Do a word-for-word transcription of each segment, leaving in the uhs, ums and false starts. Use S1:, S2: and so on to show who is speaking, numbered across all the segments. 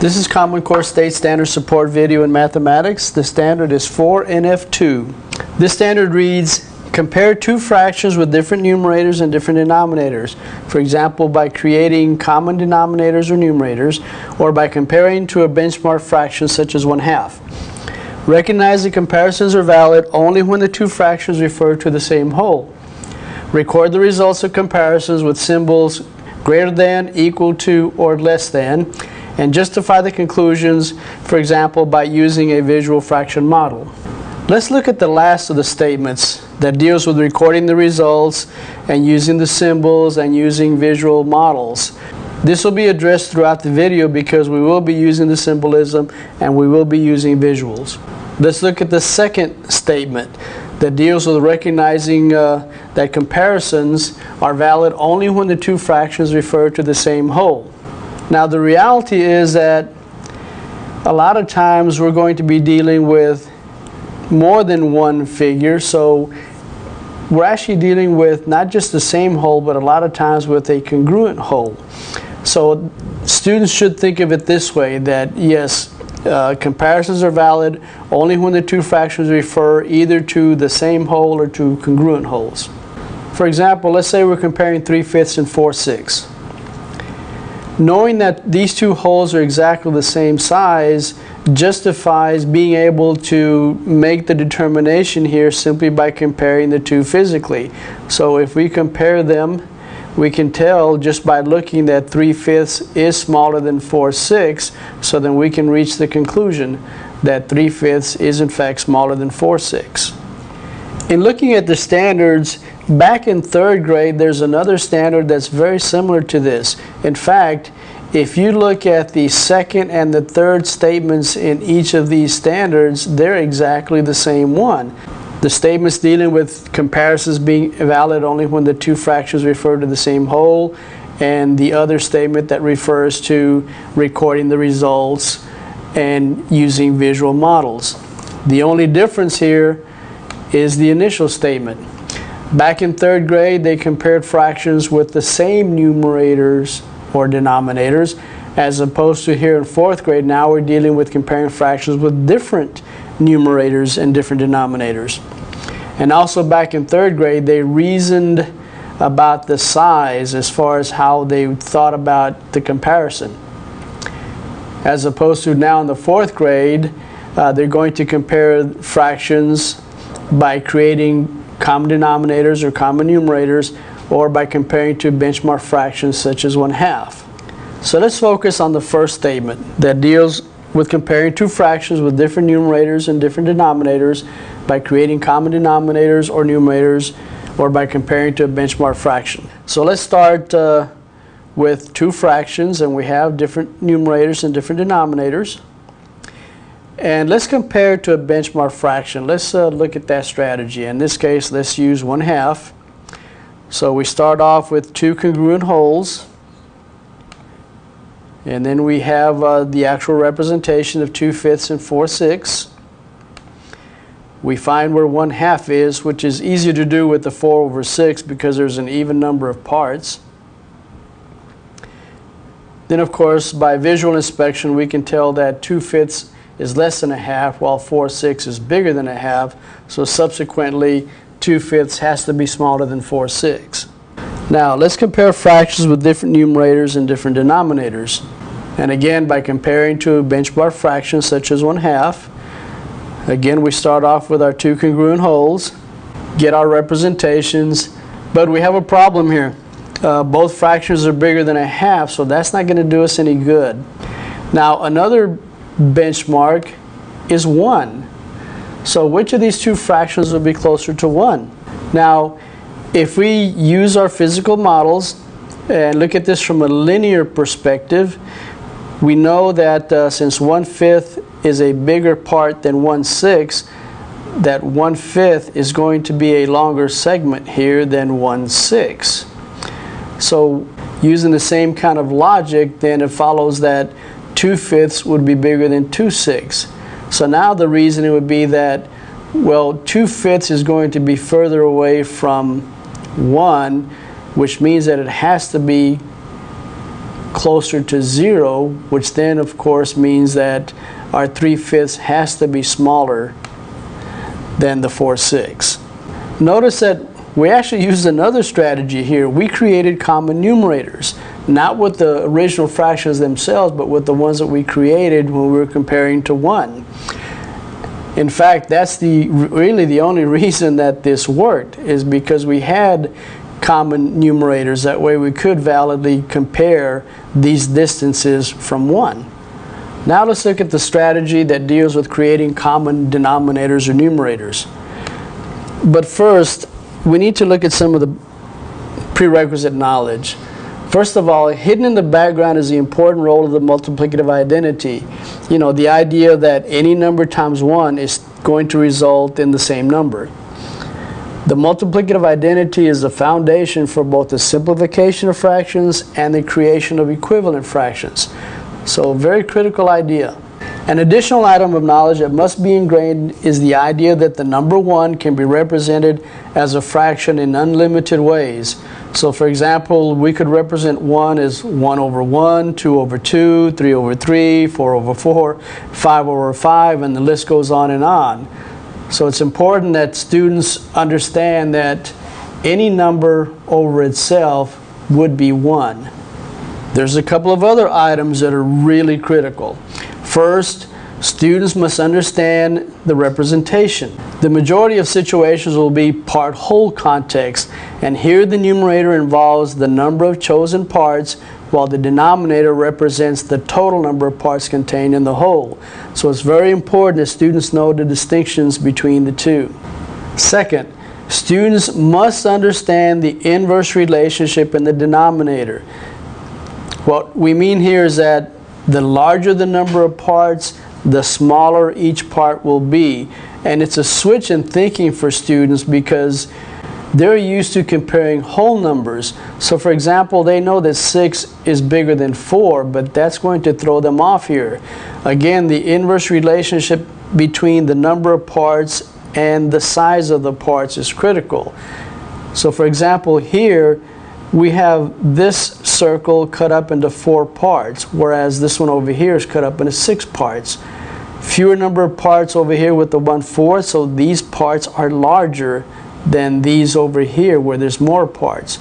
S1: This is Common Core State Standard Support Video in Mathematics. The standard is four N F two. This standard reads, compare two fractions with different numerators and different denominators. For example, by creating common denominators or numerators, or by comparing to a benchmark fraction such as one half. Recognize that comparisons are valid only when the two fractions refer to the same whole. Record the results of comparisons with symbols greater than, equal to, or less than, and justify the conclusions, for example, by using a visual fraction model. Let's look at the last of the statements that deals with recording the results and using the symbols and using visual models. This will be addressed throughout the video because we will be using the symbolism and we will be using visuals. Let's look at the second statement that deals with recognizing uh, that comparisons are valid only when the two fractions refer to the same whole. Now, the reality is that a lot of times we're going to be dealing with more than one figure, so we're actually dealing with not just the same whole, but a lot of times with a congruent whole. So students should think of it this way, that yes, uh, comparisons are valid only when the two fractions refer either to the same whole or to congruent wholes. For example, let's say we're comparing three fifths and four sixths. Knowing that these two wholes are exactly the same size justifies being able to make the determination here simply by comparing the two physically. So if we compare them, we can tell just by looking that three fifths is smaller than four sixths, so then we can reach the conclusion that three fifths is in fact smaller than four sixths. In looking at the standards, back in third grade, there's another standard that's very similar to this. In fact, if you look at the second and the third statements in each of these standards, they're exactly the same one. The statements dealing with comparisons being valid only when the two fractions refer to the same whole, and the other statement that refers to recording the results and using visual models. The only difference here is the initial statement. Back in third grade, they compared fractions with the same numerators or denominators, as opposed to here in fourth grade, now we're dealing with comparing fractions with different numerators and different denominators. And also back in third grade, they reasoned about the size as far as how they thought about the comparison. As opposed to now in the fourth grade, uh, they're going to compare fractions by creating common denominators or common numerators, or by comparing to benchmark fractions such as one half. So let's focus on the first statement that deals with comparing two fractions with different numerators and different denominators by creating common denominators or numerators, or by comparing to a benchmark fraction. So let's start uh, with two fractions, and we have different numerators and different denominators. And let's compare to a benchmark fraction. Let's uh, look at that strategy. In this case, let's use one half. So we start off with two congruent wholes, and then we have uh, the actual representation of two fifths and four sixths. We find where one half is, which is easier to do with the four over six because there's an even number of parts. Then of course, by visual inspection, we can tell that two fifths is less than a half, while four sixths is bigger than a half. So subsequently, two fifths has to be smaller than four sixths. Now let's compare fractions with different numerators and different denominators. And again, by comparing to a benchmark fraction such as one half, again we start off with our two congruent wholes, get our representations, but we have a problem here. Uh, both fractions are bigger than a half, so that's not going to do us any good. Now another benchmark is one. So which of these two fractions will be closer to one? Now, if we use our physical models and look at this from a linear perspective, we know that uh, since one fifth is a bigger part than one sixth, that one fifth is going to be a longer segment here than one sixth. So using the same kind of logic, then it follows that two fifths would be bigger than two sixths. So now the reasoning would be that, well, two fifths is going to be further away from one, which means that it has to be closer to zero, which then of course means that our three fifths has to be smaller than the four sixths. Notice that we actually used another strategy here. We created common numerators, not with the original fractions themselves, but with the ones that we created when we were comparing to one. In fact, that's the really the only reason that this worked, is because we had common numerators. That way we could validly compare these distances from one. Now let's look at the strategy that deals with creating common denominators or numerators. But first, we need to look at some of the prerequisite knowledge. First of all, hidden in the background is the important role of the multiplicative identity. You know, the idea that any number times one is going to result in the same number. The multiplicative identity is the foundation for both the simplification of fractions and the creation of equivalent fractions. So, a very critical idea. An additional item of knowledge that must be ingrained is the idea that the number one can be represented as a fraction in unlimited ways. So for example, we could represent one as one over one, two over two, three over three, four over four, five over five, and the list goes on and on. So it's important that students understand that any number over itself would be one. There's a couple of other items that are really critical. First, students must understand the representation. The majority of situations will be part-whole context, and here the numerator involves the number of chosen parts, while the denominator represents the total number of parts contained in the whole. So it's very important that students know the distinctions between the two. Second, students must understand the inverse relationship in the denominator. What we mean here is that the larger the number of parts, the smaller each part will be. And it's a switch in thinking for students because they're used to comparing whole numbers. So for example, they know that six is bigger than four, but that's going to throw them off here. Again, the inverse relationship between the number of parts and the size of the parts is critical. So for example, here we have this circle cut up into four parts, whereas this one over here is cut up into six parts. Fewer number of parts over here with the one-fourth, so these parts are larger than these over here where there's more parts.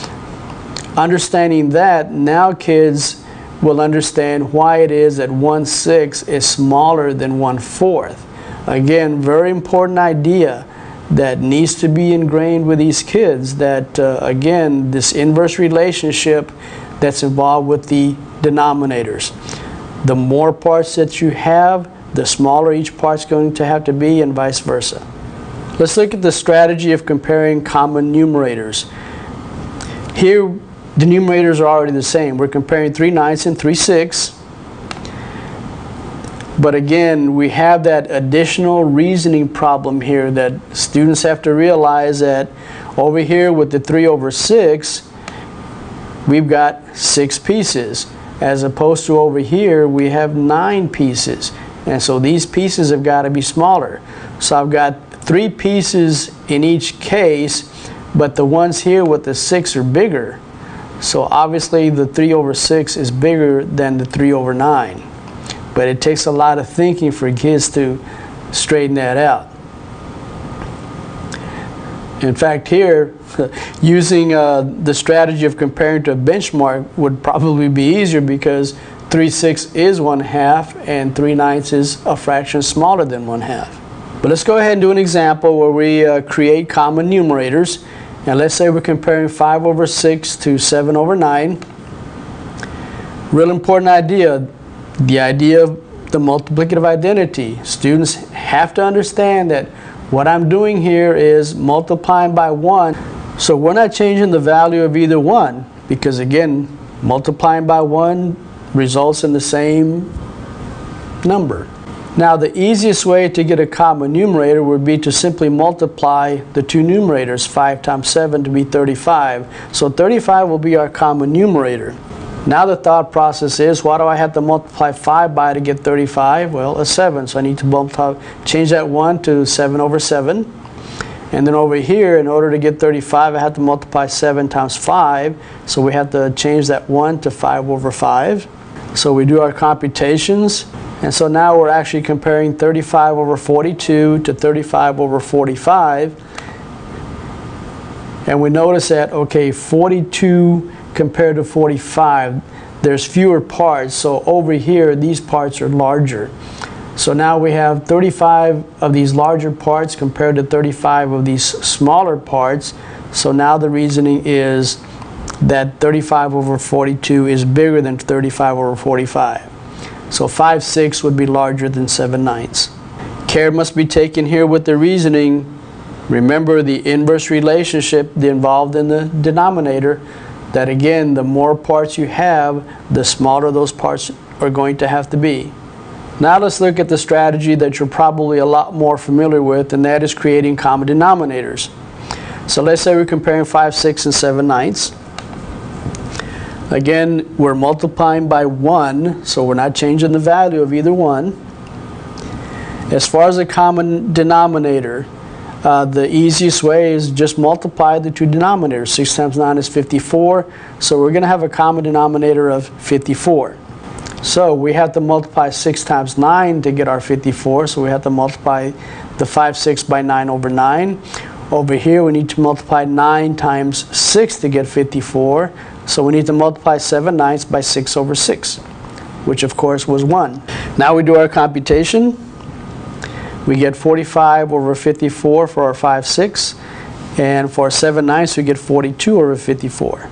S1: Understanding that, now kids will understand why it is that one-sixth is smaller than one-fourth. Again, very important idea that needs to be ingrained with these kids, that uh, again, this inverse relationship that's involved with the denominators. The more parts that you have, the smaller each part's going to have to be, and vice versa. Let's look at the strategy of comparing common numerators. Here, the numerators are already the same. We're comparing three ninths and three sixths. But again, we have that additional reasoning problem here that students have to realize that over here with the three over six, we've got six pieces, as opposed to over here we have nine pieces. And so these pieces have got to be smaller. So I've got three pieces in each case, but the ones here with the six are bigger. So obviously the three over six is bigger than the three over nine. But it takes a lot of thinking for kids to straighten that out. In fact, here, using uh, the strategy of comparing to a benchmark would probably be easier, because three sixths is one half and three ninths is a fraction smaller than one half. But let's go ahead and do an example where we uh, create common numerators. And let's say we're comparing five over six to seven over nine. Real important idea. The idea of the multiplicative identity. Students have to understand that what I'm doing here is multiplying by one. So we're not changing the value of either one, because again, multiplying by one results in the same number. Now the easiest way to get a common numerator would be to simply multiply the two numerators, five times seven, to be thirty-five. So thirty-five will be our common numerator. Now the thought process is, why do I have to multiply five by to get thirty-five? Well, a seven, so I need to multiply, change that one to seven over seven. And then over here, in order to get thirty-five, I have to multiply seven times five. So we have to change that one to five over five. So we do our computations. And so now we're actually comparing thirty-five over forty-two to thirty-five over forty-five. And we notice that, okay, forty-two compared to forty-five, there's fewer parts. So over here, these parts are larger. So now we have thirty-five of these larger parts compared to thirty-five of these smaller parts. So now the reasoning is that thirty-five over forty-two is bigger than thirty-five over forty-five. So five sixths would be larger than seven ninths. Care must be taken here with the reasoning. Remember the inverse relationship involved in the denominator, that again, the more parts you have, the smaller those parts are going to have to be. Now let's look at the strategy that you're probably a lot more familiar with, and that is creating common denominators. So let's say we're comparing five sixths and seven ninths. Again, we're multiplying by one, so we're not changing the value of either one. As far as the common denominator, uh, the easiest way is just multiply the two denominators. six times nine is fifty-four, so we're going to have a common denominator of fifty-four. So we have to multiply six times nine to get our fifty-four, so we have to multiply the five sixths by nine over nine. Over here we need to multiply nine times six to get fifty-four, so we need to multiply seven ninths by six over six, which of course was one. Now we do our computation. We get forty-five over fifty-four for our five sixths, and for seven ninths we get forty-two over fifty-four.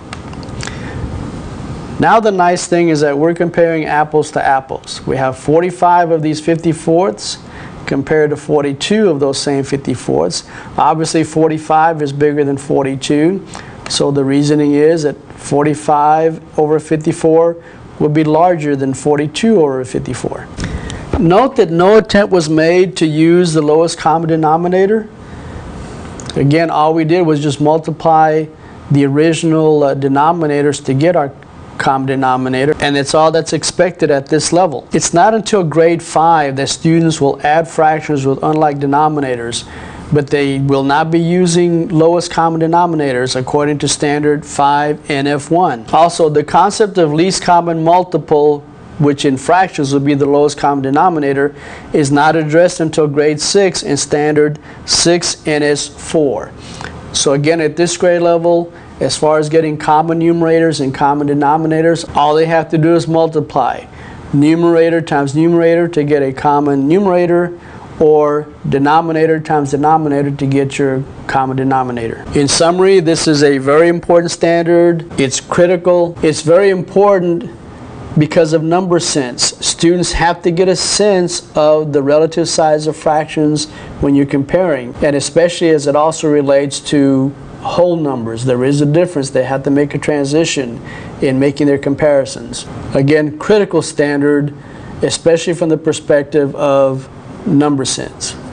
S1: Now the nice thing is that we're comparing apples to apples. We have forty-five of these fifty-fourths compared to forty-two of those same fifty-fourths. Obviously forty-five is bigger than forty-two, so the reasoning is that forty-five over fifty-four would be larger than forty-two over fifty-four. Note that no attempt was made to use the lowest common denominator. Again, all we did was just multiply the original uh, denominators to get our common denominator, and it's all that's expected at this level. It's not until grade five that students will add fractions with unlike denominators, but they will not be using lowest common denominators according to standard five N F one. Also, the concept of least common multiple, which in fractions would be the lowest common denominator, is not addressed until grade six in standard six N S four. So again, at this grade level, as far as getting common numerators and common denominators, all they have to do is multiply numerator times numerator to get a common numerator, or denominator times denominator to get your common denominator. In summary, this is a very important standard. It's critical. It's very important because of number sense. Students have to get a sense of the relative size of fractions when you're comparing, and especially as it also relates to whole numbers. There is a difference. They have to make a transition in making their comparisons. Again, critical standard, especially from the perspective of number sense.